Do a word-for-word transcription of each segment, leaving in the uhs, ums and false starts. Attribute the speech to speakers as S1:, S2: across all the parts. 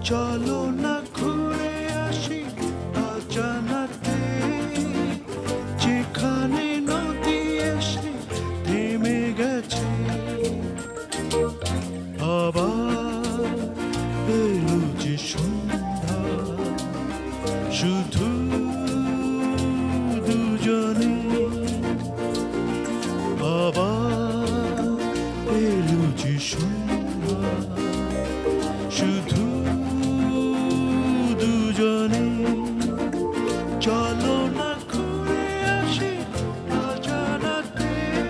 S1: চলো না ঘুরে আসি অজানাতে, যেখানে নদী এসে থেমে গেছে। আবার এলো যে সন্ধ্যা, শুধু দুজনে। আবার এলো যে সন্ধ্যা, শুধু দুজনে। চলো না ঘুরে আসি অজানাতে,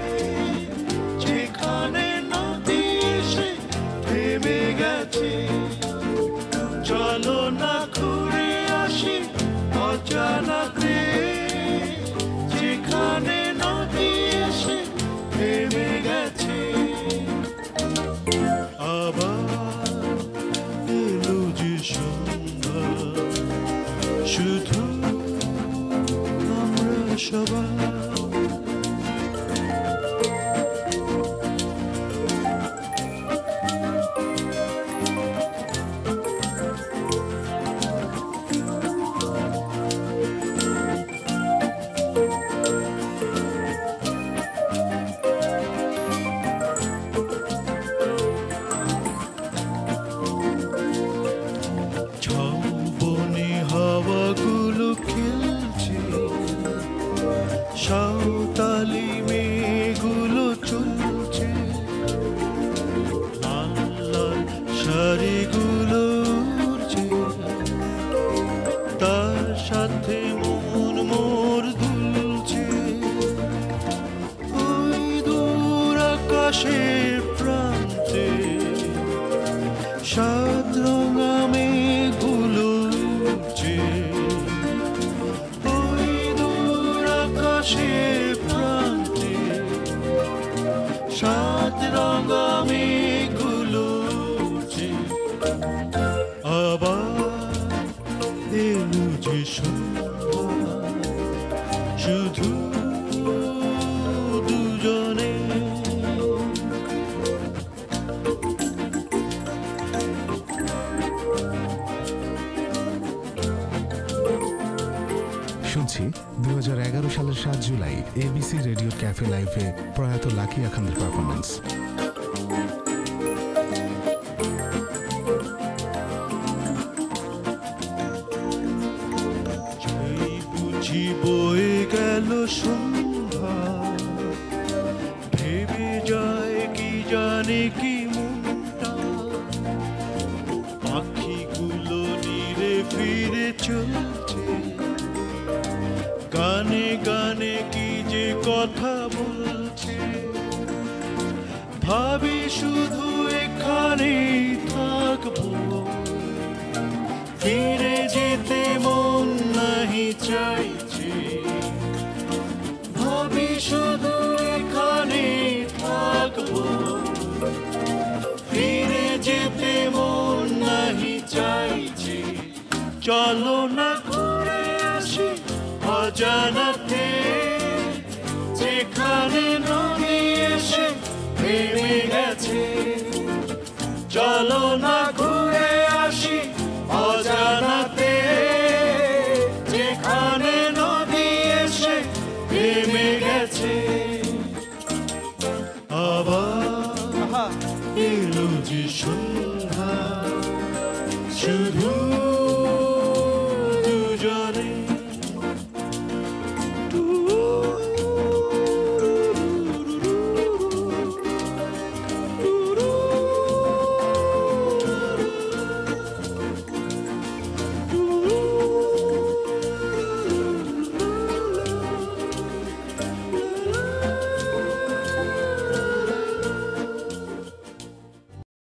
S1: যেখানে নদী এসে থেমে গেছে। চলো না ঘুরে আসি অজানাতে, যেখানে নদী এসে থেমে গেছে। আবার এলো যে সন্ধ্যা, শুধু আমরা সবাই। ঝাউবনে হাওয়াগুলো খেলছে, সাঁওতালি মেয়েগুলো চলছে, লাল লাল শাড়িগুলো উড়ছে, তার সাথে মন মোর দুলছে। ওই দূর আকাশের প্রান্তে সাত রঙা মেঘগুলো উড়ছে। ওই দূর আকাশের প্রান্তে সাত রঙা মেঘগুলো উড়ছে। আবার এলো যে সন্ধ্যা, শুধু দুজনে।
S2: শুনছি দু হাজার এগারো সালের সাত জুলাই এবিসি রেডিও ক্যাফে লাইভে প্রয়াত লাকি আখান্দের পারফরমেন্স।
S1: সেই বুঝি বয়ে গেল সন্ধ্যা, ভেবে যায় কি জানে কি মনটা। পাখিগুলো নীরে ফিরে চলছে, গানে গানে কি যে কথা বলছে। ভাবি শুধু এখানেই থাকবো, ফিরে যেতে মন নাহি চাইছে। ভাবি শুধু এখানেই থাকবো, ফিরে যেতে মন নাহি চাইছে। চলো না ঘুরে আসি অজানাতে, যেখানে নদী এসে থেমে গেছে। চলো না ঘুরে আসি অজানাতে, যেখানে নদী এসে থেমে গেছে। আবার এলো যে সন্ধ্যা, শুধু